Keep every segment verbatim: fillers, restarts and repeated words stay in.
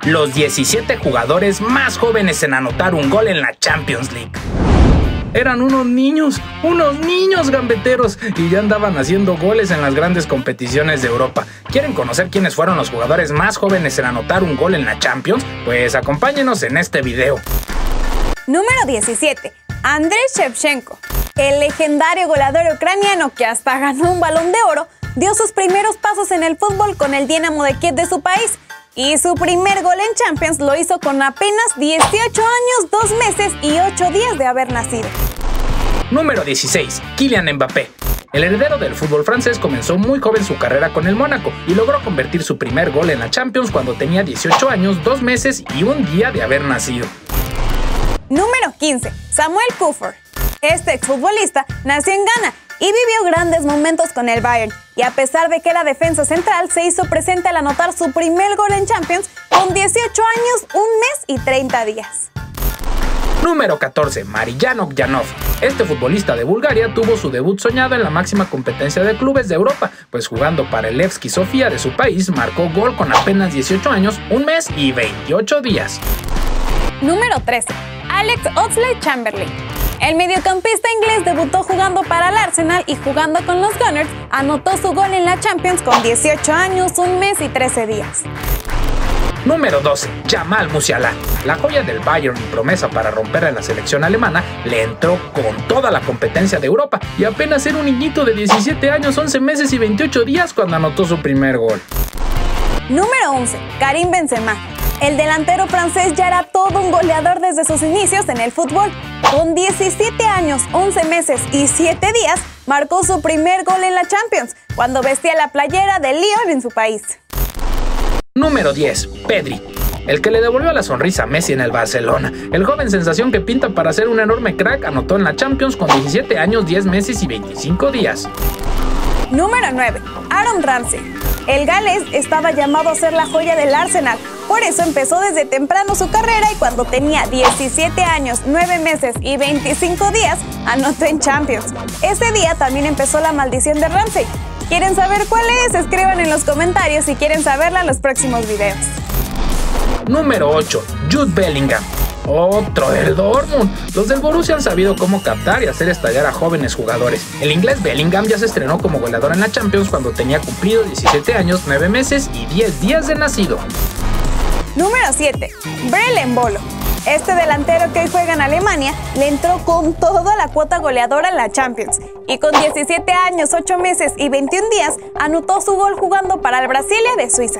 los diecisiete jugadores más jóvenes en anotar un gol en la Champions League. Eran unos niños, unos niños gambeteros y ya andaban haciendo goles en las grandes competiciones de Europa. ¿Quieren conocer quiénes fueron los jugadores más jóvenes en anotar un gol en la Champions? Pues acompáñenos en este video. Número diecisiete. Andrei Shevchenko. El legendario goleador ucraniano que hasta ganó un Balón de Oro, dio sus primeros pasos en el fútbol con el Dinamo de Kiev de su país. Y su primer gol en Champions lo hizo con apenas dieciocho años, dos meses y ocho días de haber nacido. Número dieciséis. Kylian Mbappé. El heredero del fútbol francés comenzó muy joven su carrera con el Mónaco y logró convertir su primer gol en la Champions cuando tenía dieciocho años, dos meses y un día de haber nacido. Número quince. Samuel Kuffour. Este exfutbolista nació en Ghana y vivió grandes momentos con el Bayern, y a pesar de que era defensa central, se hizo presente al anotar su primer gol en Champions con dieciocho años, un mes y treinta días. Número catorce. Mariano Janov. Este futbolista de Bulgaria tuvo su debut soñado en la máxima competencia de clubes de Europa, pues jugando para el Levski Sofía de su país, marcó gol con apenas dieciocho años, un mes y veintiocho días. Número trece. Alex Oxlade-Chamberlain. El mediocampista inglés debutó jugando para el Arsenal y jugando con los Gunners, anotó su gol en la Champions con dieciocho años, un mes y trece días. Número doce. Jamal Musiala. La joya del Bayern y promesa para romper a la selección alemana, le entró con toda la competencia de Europa y apenas era un niñito de diecisiete años, once meses y veintiocho días cuando anotó su primer gol. Número once. Karim Benzema. El delantero francés ya era todo un goleador desde sus inicios en el fútbol. Con diecisiete años, once meses y siete días, marcó su primer gol en la Champions, cuando vestía la playera de Lyon en su país. Número diez. Pedri. El que le devolvió la sonrisa a Messi en el Barcelona. El joven sensación que pinta para ser un enorme crack anotó en la Champions con diecisiete años, diez meses y veinticinco días. Número nueve. Aaron Ramsey. El galés estaba llamado a ser la joya del Arsenal, por eso empezó desde temprano su carrera y cuando tenía diecisiete años, nueve meses y veinticinco días, anotó en Champions. Ese día también empezó la maldición de Ramsey. ¿Quieren saber cuál es? Escriban en los comentarios si quieren saberla en los próximos videos. Número ocho. Jude Bellingham. Otro del Dortmund. Los del Borussia han sabido cómo captar y hacer estallar a jóvenes jugadores. El inglés Bellingham ya se estrenó como goleador en la Champions cuando tenía cumplido diecisiete años, nueve meses y diez días de nacido. Número siete. Breel Embolo. Este delantero que hoy juega en Alemania le entró con toda la cuota goleadora en la Champions y con diecisiete años, ocho meses y veintiún días anotó su gol jugando para el Brasilia de Suiza.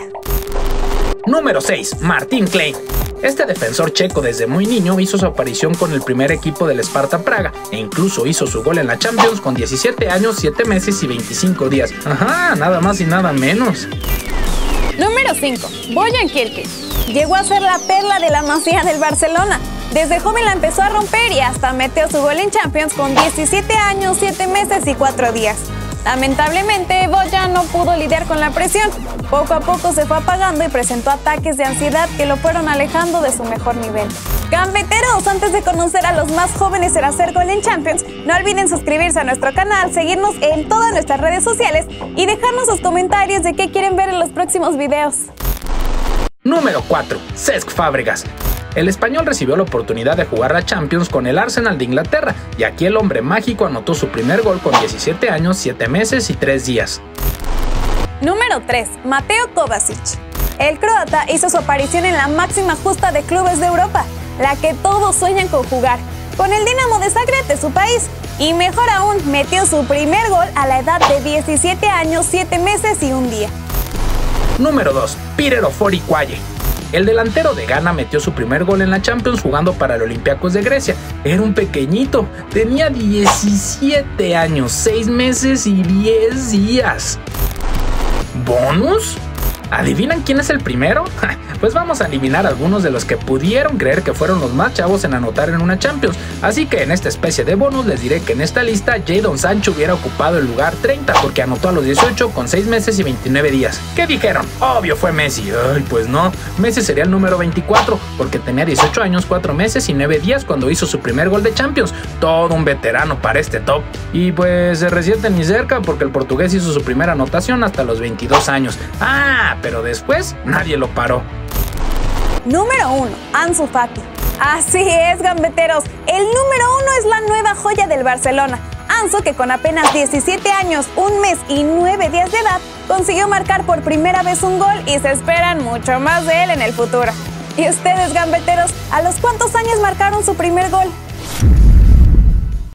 Número seis. Martin Klein. Este defensor checo desde muy niño hizo su aparición con el primer equipo del Sparta Praga e incluso hizo su gol en la Champions con diecisiete años, siete meses y veinticinco días. Ajá, nada más y nada menos. Número cinco. Bojan Kirkic. Llegó a ser la perla de la Masía del Barcelona. Desde joven la empezó a romper y hasta metió su gol en Champions con diecisiete años, siete meses y cuatro días. Lamentablemente, Bojan no pudo lidiar con la presión. Poco a poco se fue apagando y presentó ataques de ansiedad que lo fueron alejando de su mejor nivel. Gambeteros, antes de conocer a los más jóvenes en hacer gol en Champions, no olviden suscribirse a nuestro canal, seguirnos en todas nuestras redes sociales y dejarnos sus comentarios de qué quieren ver en los próximos videos. Número cuatro. Cesc Fábregas. El español recibió la oportunidad de jugar la Champions con el Arsenal de Inglaterra y aquí el hombre mágico anotó su primer gol con diecisiete años, siete meses y tres días. Número tres. Mateo Kovacic. El croata hizo su aparición en la máxima justa de clubes de Europa, la que todos sueñan con jugar, con el Dinamo de Zagreb de su país, y mejor aún, metió su primer gol a la edad de diecisiete años, siete meses y un día. Número dos. Peter Ofori-Quaye. El delantero de Ghana metió su primer gol en la Champions jugando para el Olympiacos de Grecia. Era un pequeñito, tenía diecisiete años, seis meses y diez días. ¿Bonus? ¿Adivinan quién es el primero? Pues vamos a eliminar algunos de los que pudieron creer que fueron los más chavos en anotar en una Champions. Así que en esta especie de bonus les diré que en esta lista Jadon Sancho hubiera ocupado el lugar treinta porque anotó a los dieciocho con seis meses y veintinueve días. ¿Qué dijeron? Obvio fue Messi. Ay, pues no. Messi sería el número veinticuatro porque tenía dieciocho años, cuatro meses y nueve días cuando hizo su primer gol de Champions. Todo un veterano para este top. Y pues se resiente ni cerca porque el portugués hizo su primera anotación hasta los veintidós años. Ah, pero después nadie lo paró. Número uno. Ansu Fati. Así es, gambeteros, el número uno es la nueva joya del Barcelona. Ansu, que con apenas diecisiete años, un mes y nueve días de edad, consiguió marcar por primera vez un gol y se esperan mucho más de él en el futuro. ¿Y ustedes, gambeteros, a los cuántos años marcaron su primer gol?